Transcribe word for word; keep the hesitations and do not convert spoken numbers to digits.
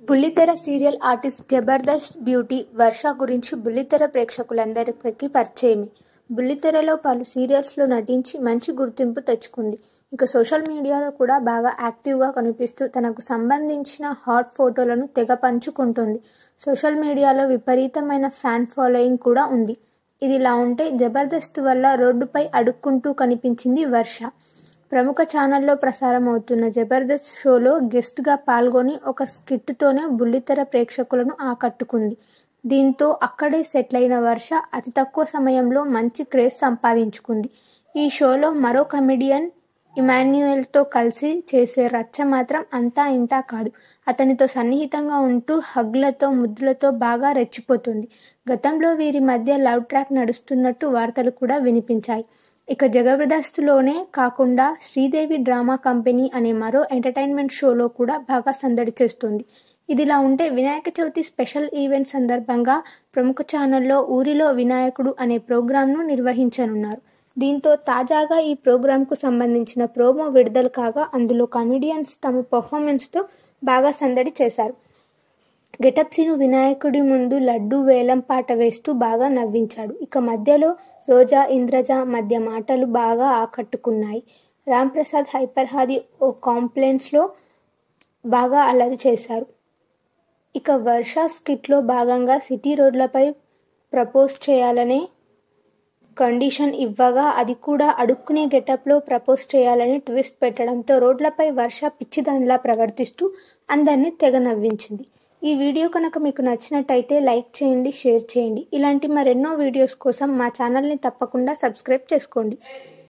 బుల్లితెర serial artist Jabardasth beauty Varsha గురించి బుల్లితెర ప్రేక్షకులందరికీ పరిచయమే. బుల్లితెరలో పలు సీరియల్స్లో నటించి మంచి గుర్తింపు తెచ్చుకుంది. ఇక సోషల్ మీడియాలో కూడా బాగా యాక్టివ్గా కనిపిస్తూ తనకు సంబంధించిన హాట్ ఫోటోలను తెగ పంచుకుంటుంది. సోషల్ మీడియాలో విపరీతమైన ఫ్యాన్ ఫాలోయింగ్ కూడా ఉంది. ఇదిలా ఉంటే జబర్దస్త్ వల్ల రోడ్డుపై అడుక్కుంటూ కనిపించింది వర్ష. ప్రముఖ ఛానల్లో ప్రసారం అవుతున్న జబర్దస్త్ షోలో గెస్ట్గా పాల్గొని ఒక స్కిట్తోనే బుల్లితెర ప్రేక్షకులను ఆకట్టుకుంది. దీంతో అక్కడే సెటిల్ అయిన వర్ష అతి తక్కువ సమయంలో మంచి క్రేజ్ సంపాదించుకుంది. ఈ షోలో మరో కమెడియన్ ఇమాన్యుయల్తో కలిసి చేసే రచ్చ మాత్రం అంతా ఇంతా కాదు. అతనితో సన్నిహితంగా ఉంటూ హగ్లతో ముద్దులతో బాగా రెచ్చిపోతుంది. గతంలో వీరి మధ్య లవ్ ట్రాక్ నడుస్తున్నట్టు వార్తలు కూడా వినిపించాయి. ఇక జబర్దస్త్లోనే కాకుండా శ్రీదేవి డ్రామా కంపెనీ అనే మరో ఎంటర్టైన్మెంట్ షోలో కూడా బాగా సందడి చేస్తుంది. ఇదిలా ఉంటే వినాయక చవితి స్పెషల్ ఈవెంట్ సందర్భంగా ప్రముఖ ఛానల్లో ఊరిలో వినాయకుడు అనే ప్రోగ్రాంను నిర్వహించనున్నారు. దీంతో తాజాగా ఈ ప్రోగ్రాంకు సంబంధించిన ప్రోమో విడుదల కాగా అందులో కమెడియన్స్ తమ పర్ఫార్మెన్స్తో బాగా సందడి చేశారు. గెటప్ సీను వినాయకుడి ముందు లడ్డూ వేలం పాట వేస్తూ బాగా నవ్వించాడు. ఇక మధ్యలో రోజా ఇంద్రజ మధ్య మాటలు బాగా ఆకట్టుకున్నాయి. రామ్ ప్రసాద్ హైపర్ హాది ఓ కాంప్లెక్స్లో బాగా అల్లరి చేశారు. ఇక వర్ష స్కిట్లో భాగంగా సిటీ రోడ్లపై ప్రపోజ్ చేయాలనే కండిషన్ ఇవ్వగా అది కూడా అడుక్కునే గెటప్లో ప్రపోజ్ చేయాలని ట్విస్ట్ పెట్టడంతో రోడ్లపై వర్ష పిచ్చిదానిలా ప్రవర్తిస్తూ అందరినీ తెగ నవ్వించింది. ఈ వీడియో కనుక మీకు నచ్చినట్టయితే లైక్ చేయండి, షేర్ చేయండి. ఇలాంటి మరెన్నో వీడియోస్ కోసం మా ఛానల్ని తప్పకుండా సబ్స్క్రైబ్ చేసుకోండి.